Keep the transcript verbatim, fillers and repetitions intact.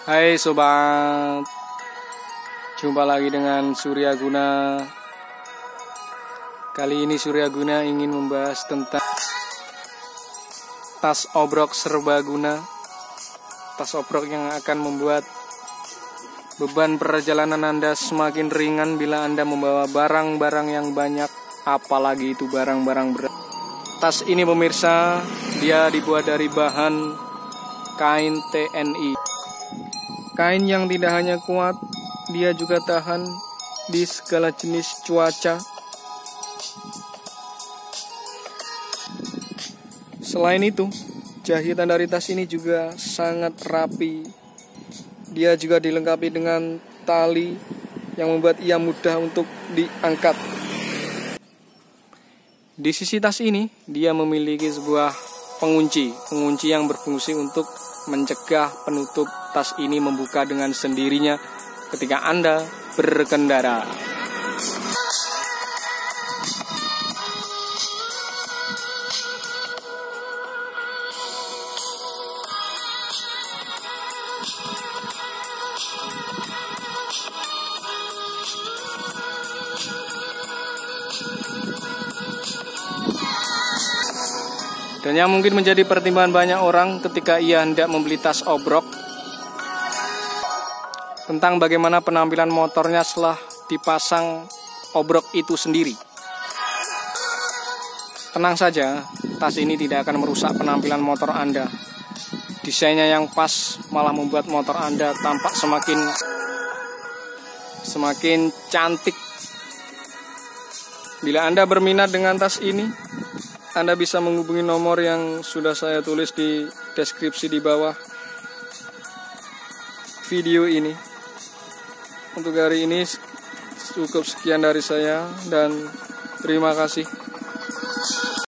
Hai sobat, jumpa lagi dengan Suryaguna. Kali ini Suryaguna ingin membahas tentang tas obrok serbaguna. Tas obrok yang akan membuat beban perjalanan Anda semakin ringan bila Anda membawa barang-barang yang banyak, apalagi itu barang-barang berat. Tas ini pemirsa, dia dibuat dari bahan kain T N I. Kain yang tidak hanya kuat, dia juga tahan di segala jenis cuaca. Selain itu, jahitan dari tas ini juga sangat rapi. Dia juga dilengkapi dengan tali yang membuat ia mudah untuk diangkat. Di sisi tas ini, dia memiliki sebuah pengunci, pengunci yang berfungsi untuk mencegah penutup tas ini membuka dengan sendirinya ketika Anda berkendara. Dan yang mungkin menjadi pertimbangan banyak orang ketika ia hendak membeli tas obrok, tentang bagaimana penampilan motornya setelah dipasang obrok itu sendiri. Tenang saja, tas ini tidak akan merusak penampilan motor Anda. Desainnya yang pas malah membuat motor Anda tampak semakin semakin cantik. Bila Anda berminat dengan tas ini, Anda bisa menghubungi nomor yang sudah saya tulis di deskripsi di bawah video ini. Untuk hari ini cukup sekian dari saya dan terima kasih.